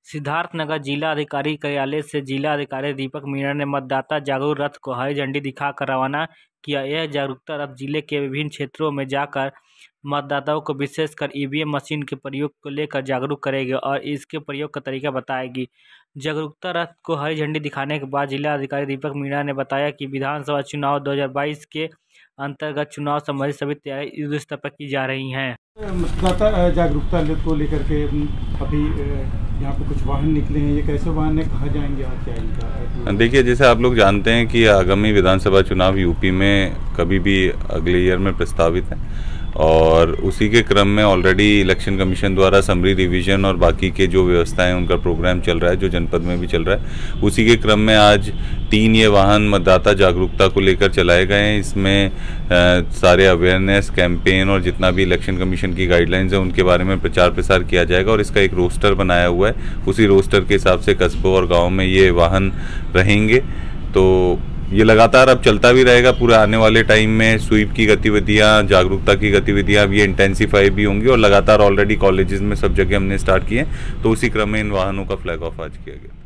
सिद्धार्थनगर जिला अधिकारी कार्यालय से जिला अधिकारी दीपक मीणा ने मतदाता जागरूक रथ को हरी झंडी दिखाकर रवाना किया। यह जागरूकता रथ जिले के विभिन्न क्षेत्रों में जाकर मतदाताओं को विशेषकर ईवीएम मशीन के प्रयोग को लेकर जागरूक करेगी और इसके प्रयोग का तरीका बताएगी। जागरूकता रथ को हरी झंडी दिखाने के बाद जिला अधिकारी दीपक मीणा ने बताया कि विधानसभा चुनाव 2022 के अंतर्गत चुनाव संबंधी सभी तैयारी युद्ध स्तर पर की जा रही हैं। मतदाता जागरूकता को लेकर के अभी यहाँ पे कुछ वाहन निकले हैं, ये कैसे वाहन है, कहाँ जाएंगे और क्या इनका? देखिए, जैसे आप लोग जानते हैं कि आगामी विधानसभा चुनाव यूपी में कभी भी अगले ईयर में प्रस्तावित है और उसी के क्रम में ऑलरेडी इलेक्शन कमीशन द्वारा समरी रिवीजन और बाकी के जो व्यवस्थाएं उनका प्रोग्राम चल रहा है, जो जनपद में भी चल रहा है। उसी के क्रम में आज 3 ये वाहन मतदाता जागरूकता को लेकर चलाए गए हैं। इसमें सारे अवेयरनेस कैंपेन और जितना भी इलेक्शन कमीशन की गाइडलाइंस है उनके बारे में प्रचार प्रसार किया जाएगा और इसका एक रोस्टर बनाया हुआ है। उसी रोस्टर के हिसाब से कस्बों और गाँव में ये वाहन रहेंगे। तो ये लगातार अब चलता भी रहेगा पूरे आने वाले टाइम में। स्वीप की गतिविधियां, जागरूकता की गतिविधियां अब ये इंटेंसिफाई भी होंगी और लगातार ऑलरेडी कॉलेजेस में सब जगह हमने स्टार्ट किए हैं। तो उसी क्रम में इन वाहनों का फ्लैग ऑफ आज किया गया।